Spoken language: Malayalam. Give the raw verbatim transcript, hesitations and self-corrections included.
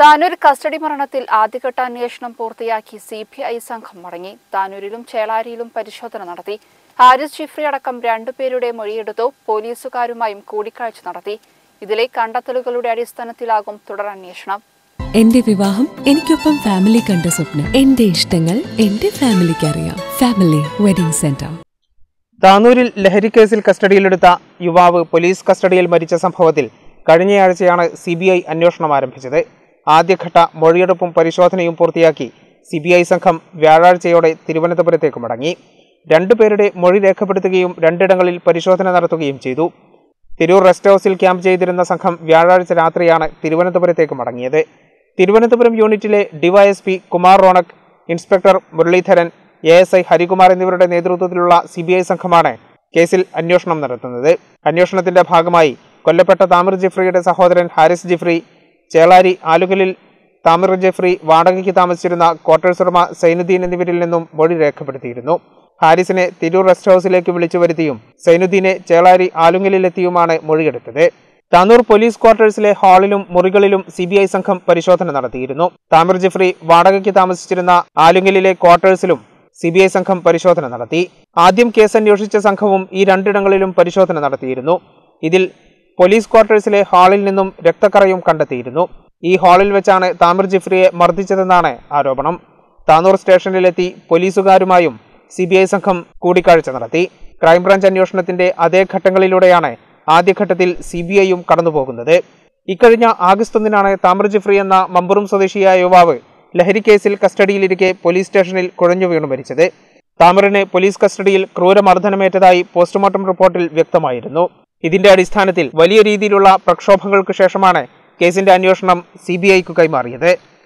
താനൂർ കസ്റ്റഡി മരണത്തിൽ ആദ്യഘട്ട അന്വേഷണം പൂർത്തിയാക്കി സി പി ഐ സംഘം മടങ്ങി. താനൂരിലും ചേളാരിയിലും പരിശോധന നടത്തി. ഹാരിസ് ജിഫ്രി അടക്കം രണ്ടുപേരുടെ മൊഴിയെടുത്തു. പോലീസുകാരുമായും കൂടിക്കാഴ്ച നടത്തി. ഇതിലെ കണ്ടെത്തലുകളുടെ അടിസ്ഥാനത്തിലാകും തുടരന്വേഷണം. എന്റെ വിവാഹം എനിക്കൊപ്പം ഫാമിലി കണ്ട സ്വപ്നം. എന്റെ ഇഷ്ടങ്ങൾ എന്റെ ഫാമിലിക്ക് അറിയാം. Family wedding centre. താനൂരിൽ ലഹരിക്കേസിൽ കസ്റ്റഡിയിലെടുത്ത യുവാവ് പോലീസ് കസ്റ്റഡിയിൽ മരിച്ച സംഭവത്തിൽ കഴിഞ്ഞയാഴ്ചയാണ് സി ബി ഐ അന്വേഷണം ആരംഭിച്ചത്. ആദ്യഘട്ട മൊഴിയെടുപ്പും പരിശോധനയും പൂർത്തിയാക്കി സി ബി ഐ സംഘം വ്യാഴാഴ്ചയോടെ തിരുവനന്തപുരത്തേക്ക് മടങ്ങി. രണ്ടുപേരുടെ മൊഴി രേഖപ്പെടുത്തുകയും രണ്ടിടങ്ങളിൽ പരിശോധന നടത്തുകയും ചെയ്തു. തിരൂർ റെസ്റ്റ് ഹൌസിൽ ക്യാമ്പ് ചെയ്തിരുന്ന സംഘം വ്യാഴാഴ്ച രാത്രിയാണ് തിരുവനന്തപുരത്തേക്ക് മടങ്ങിയത്. തിരുവനന്തപുരം യൂണിറ്റിലെ DYSP Kumar Ronak, inspector Muraleedharan, A S I Harikumar എന്നിവരുടെ നേതൃത്വത്തിലുള്ള സി ബി ഐ സംഘമാണ് കേസിൽ അന്വേഷണം നടത്തുന്നത്. അന്വേഷണത്തിന്റെ ഭാഗമായി കൊല്ലപ്പെട്ട താമിർ ജിഫ്രിയുടെ സഹോദരൻ ഹാരിസ് ജിഫ്രി, ചേളാരി ആലുകലിൽ താമിർ ജിഫ്രി വാടകയ്ക്ക് താമസിച്ചിരുന്ന ക്വാർട്ടേഴ്സ് ഉടമ സൈനുദ്ദീൻ എന്നിവരിൽ നിന്നും മൊഴി രേഖപ്പെടുത്തിയിരുന്നു. ഹാരിസിനെ തിരൂർ റെസ്റ്റ് ഹൌസിലേക്ക് വിളിച്ചു വരുത്തിയും സൈനുദ്ദീനെ ചേളാരി ആലുങ്കലിലെത്തിയുമാണ് മൊഴിയെടുത്തത്. താനൂർ പോലീസ് ക്വാർട്ടേഴ്സിലെ ഹാളിലും മുറികളിലും സി ബി ഐ സംഘം പരിശോധന നടത്തിയിരുന്നു. താമിർ ജിഫ്രി വാടകയ്ക്ക് താമസിച്ചിരുന്ന ആലുങ്കലിലെ ക്വാർട്ടേഴ്സിലും സി ബി ഐ സംഘം പരിശോധന നടത്തി. ആദ്യം കേസ് അന്വേഷിച്ച സംഘവും ഈ രണ്ടിടങ്ങളിലും പരിശോധന നടത്തിയിരുന്നു. ഇതിൽ പോലീസ് ക്വാർട്ടേഴ്സിലെ ഹാളിൽ നിന്നും രക്തക്കറയും കണ്ടെത്തിയിരുന്നു. ഈ ഹാളിൽ വെച്ചാണ് താമിർ ജിഫ്രിയെ മർദ്ദിച്ചതെന്നാണ് ആരോപണം. താനൂർ സ്റ്റേഷനിലെത്തി പോലീസുകാരുമായും സി ബി ഐ സംഘം കൂടിക്കാഴ്ച നടത്തി. ക്രൈംബ്രാഞ്ച് അന്വേഷണത്തിന്റെ അതേ ഘട്ടങ്ങളിലൂടെയാണ് ആദ്യഘട്ടത്തിൽ സി ബി ഐയും കടന്നുപോകുന്നത്. ഇക്കഴിഞ്ഞ ആഗസ്റ്റ് ഒന്നിനാണ് താമിർ ജിഫ്രി എന്ന മമ്പുറം സ്വദേശിയായ യുവാവ് ലഹരിക്കേസിൽ കസ്റ്റഡിയിലിരിക്കെ പോലീസ് സ്റ്റേഷനിൽ കുഴഞ്ഞു വീണു മരിച്ചത്. താമിറിന് പോലീസ് കസ്റ്റഡിയിൽ ക്രൂരമർദ്ദനമേറ്റതായി പോസ്റ്റ്മോർട്ടം റിപ്പോർട്ടിൽ വ്യക്തമായിരുന്നു. ഇതിന്റെ അടിസ്ഥാനത്തിൽ വലിയ രീതിയിലുള്ള പ്രക്ഷോഭങ്ങൾക്ക് ശേഷമാണ് കേസിന്റെ അന്വേഷണം സി ബി ഐക്ക് കൈമാറിയത്.